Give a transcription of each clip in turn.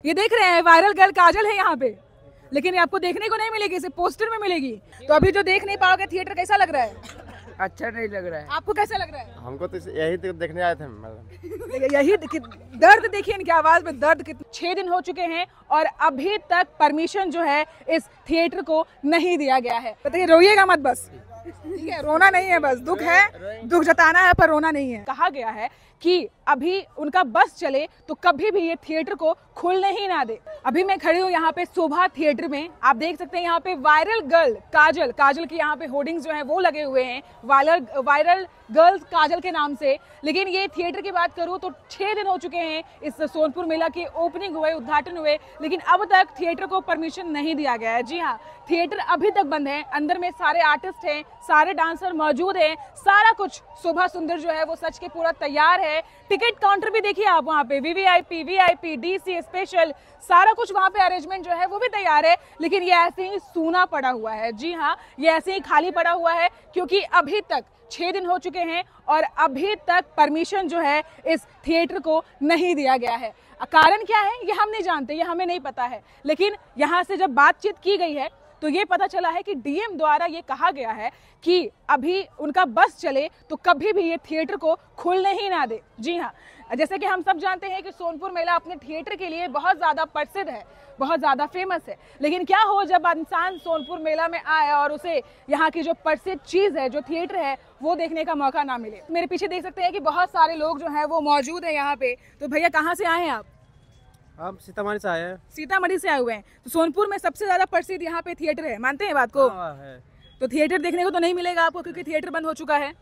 ये देख रहे हैं वायरल गर्ल काजल है यहाँ पे, लेकिन ये आपको देखने को नहीं मिलेगी, सिर्फ पोस्टर में मिलेगी। तो अभी जो देख नहीं पाओगे थिएटर, कैसा लग रहा है? अच्छा नहीं लग रहा है। आपको कैसा लग रहा है? हमको तो यही तो देखने आए थे मैडम। यही दर्द देखिए इनकी आवाज में, दर्द कितना। 6 दिन हो चुके हैं और अभी तक परमिशन जो है इस थिएटर को नहीं दिया गया है। बताइए, रोइएगा मत बस, ठीक है? रोना नहीं है, बस दुख है, दुख जताना है पर रोना नहीं है। कहा गया है कि अभी उनका बस चले तो कभी भी ये थिएटर को खुलने ही ना दे। अभी मैं खड़ी हूँ यहाँ पे शोभा थिएटर में, आप देख सकते हैं यहाँ पे वायरल गर्ल काजल की यहाँ पे होर्डिंग्स जो है वो लगे हुए हैं, वायरल गर्ल्स काजल के नाम से। लेकिन ये थिएटर की बात करूँ तो 6 दिन हो चुके हैं इस सोनपुर मेला के ओपनिंग हुए, उद्घाटन हुए, लेकिन अब तक थिएटर को परमिशन नहीं दिया गया है। जी हाँ, थिएटर अभी तक बंद है। अंदर में सारे आर्टिस्ट हैं, सारे डांसर मौजूद हैं, सारा कुछ शोभा सुंदर जो है वो सच के पूरा तैयार है। टिकट काउंटर भी देखिए आप, वहाँ पे वीवीआईपी, वीआईपी, डीसी स्पेशल, सारा कुछ वहाँ पे अरेंजमेंट जो है वो भी तैयार है। लेकिन ये ऐसे ही सूना पड़ा हुआ है। जी हाँ, ये ऐसे ही खाली पड़ा हुआ है क्योंकि अभी तक 6 दिन हो चुके हैं और अभी तक परमिशन जो है इस थिएटर को नहीं दिया गया है। कारण क्या है ये हम नहीं जानते, ये हमें नहीं पता है। लेकिन यहाँ से जब बातचीत की गई है तो ये पता चला है कि डीएम द्वारा ये कहा गया है कि अभी उनका बस चले तो कभी भी ये थिएटर को खुलने ही ना दे। जी हाँ, जैसे कि हम सब जानते हैं कि सोनपुर मेला अपने थिएटर के लिए बहुत ज़्यादा प्रसिद्ध है, बहुत ज़्यादा फेमस है। लेकिन क्या हो जब इंसान सोनपुर मेला में आए और उसे यहाँ की जो प्रसिद्ध चीज़ है, जो थिएटर है, वो देखने का मौका ना मिले। मेरे पीछे देख सकते हैं कि बहुत सारे लोग जो हैं वो मौजूद हैं यहाँ पे। तो भैया, कहाँ से आए हैं आप? हम सीतामढ़ी से आए हैं। सीतामढ़ी से आए हुए हैं। तो सोनपुर में सबसे ज्यादा प्रसिद्ध यहाँ पे थिएटर है, मानते हैं बात को? है। तो थिएटर देखने को तो नहीं मिलेगा आपको क्योंकि थिएटर बंद हो चुका है।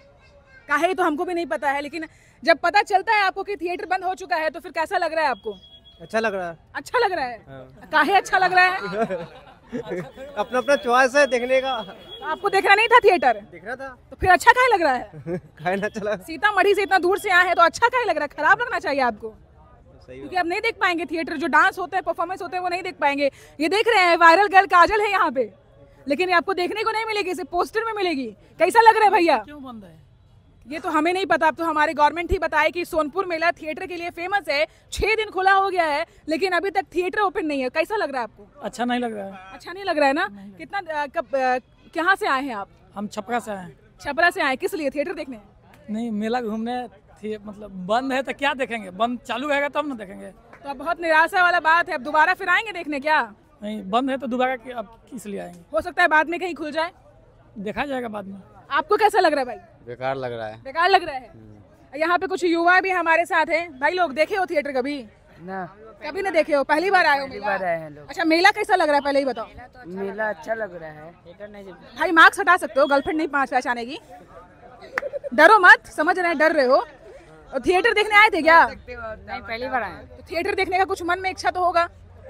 काहे तो हमको भी नहीं पता है, लेकिन जब पता चलता है आपको कि थिएटर बंद हो चुका है तो फिर कैसा लग रहा है आपको? अच्छा लग रहा है। अच्छा लग रहा है? काहे अच्छा लग रहा है? अपना अपना चॉइस है देखने का। आपको देखना नहीं था थिएटर? देखना था। तो फिर अच्छा काहे लग रहा है? काहे ना चला। सीतामढ़ी से इतना दूर से आए हैं तो अच्छा काहे लग रहा है? खराब लगना चाहिए आपको, क्योंकि आप नहीं देख पाएंगे थिएटर, जो डांस होते हैं, परफॉर्मेंस होते हैं, वो नहीं देख पाएंगे। ये देख रहे हैं वायरल गर्ल काजल है यहाँ पे, लेकिन ये आपको देखने को नहीं मिलेगी, सिर्फ पोस्टर में मिलेगी। कैसा लग रहा है भैया? क्यों बंद है? ये तो हमें नहीं पता, अब तो हमारे गवर्नमेंट ही बताए कि सोनपुर मेला थिएटर के लिए फेमस है। 6 दिन खुला हो गया है लेकिन अभी तक थिएटर ओपन नहीं है। कैसा लग रहा है आपको? अच्छा नहीं लग रहा है। अच्छा नहीं लग रहा है ना? कितना कहाँ से आए हैं आप? हम छपरा से आए। छपरा से आए, किस लिए? थिएटर देखने? नहीं, मेला घूमने थी, मतलब बंद है तो क्या देखेंगे, बंद चालू रहेगा तब ना देखेंगे। तो अब बहुत निराशा वाला बात है, अब दोबारा फिर आएंगे देखने क्या? नहीं, बंद है तो दोबारा अब किस लिए आएंगे? हो सकता है बाद में कहीं खुल जाए, देखा जाएगा बाद में। आपको कैसा लग रहा है भाई? बेकार लग रहा है। बेकार लग रहा है। यहाँ पे कुछ युवा भी हमारे साथ हैं। भाई लोग, देखे हो थिएटर कभी? ना, कभी नहीं देखे हो, पहली बार आए हो? पहली बार आए हैं लोग। अच्छा, मेला कैसा लग रहा है पहले ही बताओ। मेला अच्छा लग रहा है। भाई मार्क्स हटा सकते हो, गर्लफ्रेंड नहीं पहचाने की। डरो मत, समझ रहे हैं, डर रहे हो। और थिएटर देखने आए थे क्या? नहीं, पहली बार आए। तो थिएटर देखने का कुछ मन में इच्छा तो होगा?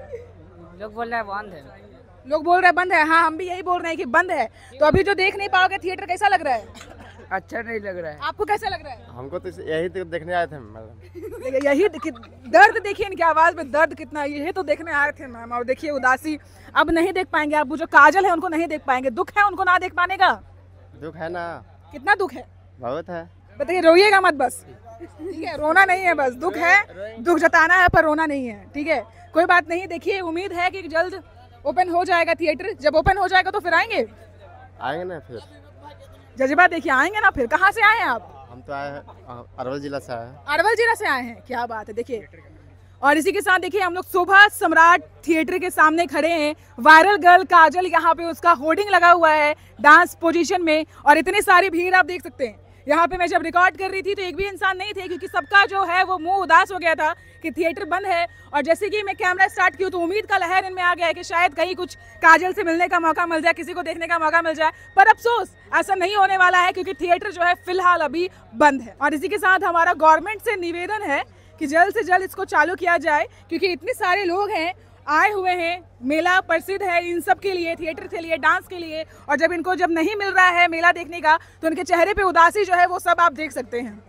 लोग बोल रहे हैं बंद है। लोग बोल रहे हैं बंद है। हाँ, हम भी यही बोल रहे हैं कि बंद है। तो अभी जो देख नहीं पाओगे थिएटर, कैसा लग रहा है? अच्छा नहीं लग रहा है। आपको कैसा लग रहा है? हमको तो यही तो देखने आए थे मैडम। यही दर्द देखिए इनकी आवाज में, दर्द कितना। यही तो देखने आए थे मैम। और देखिए उदासी, अब नहीं देख पाएंगे आप। वो जो काजल है उनको नहीं देख पाएंगे। दुख है उनको ना देख पाने का? दुख है ना, कितना दुख है? बहुत है। बताइए, रोइएगा मत बस, ठीक है? रोना नहीं है, बस दुख है, दुख जताना है पर रोना नहीं है, ठीक है? कोई बात नहीं। देखिए, उम्मीद है कि जल्द ओपन हो जाएगा थिएटर। जब ओपन हो जाएगा तो फिर आएंगे ना फिर। जज्बा देखिए, आएंगे ना फिर। कहाँ से आए हैं आप? हम तो आए हैं अरवल जिला से आए हैं। अरवल जिला से आए हैं, क्या बात है। देखिए, और इसी के साथ देखिए हम लोग शोभा सम्राट थिएटर के सामने खड़े हैं। वायरल गर्ल काजल, यहाँ पे उसका होर्डिंग लगा हुआ है डांस पोजीशन में, और इतनी सारी भीड़ आप देख सकते हैं। यहाँ पे मैं जब रिकॉर्ड कर रही थी तो एक भी इंसान नहीं थे, क्योंकि सबका जो है वो मुंह उदास हो गया था कि थिएटर बंद है। और जैसे कि मैं कैमरा स्टार्ट की तो उम्मीद का लहर इनमें आ गया है कि शायद कहीं कुछ काजल से मिलने का मौका मिल जाए, किसी को देखने का मौका मिल जाए। पर अफसोस, ऐसा नहीं होने वाला है क्योंकि थिएटर जो है फिलहाल अभी बंद है। और इसी के साथ हमारा गवर्नमेंट से निवेदन है कि जल्द से जल्द इसको चालू किया जाए, क्योंकि इतने सारे लोग हैं, आए हुए हैं। मेला प्रसिद्ध है इन सब के लिए, थिएटर के लिए, डांस के लिए। और जब इनको नहीं मिल रहा है मेला देखने का तो उनके चेहरे पे उदासी जो है वो सब आप देख सकते हैं।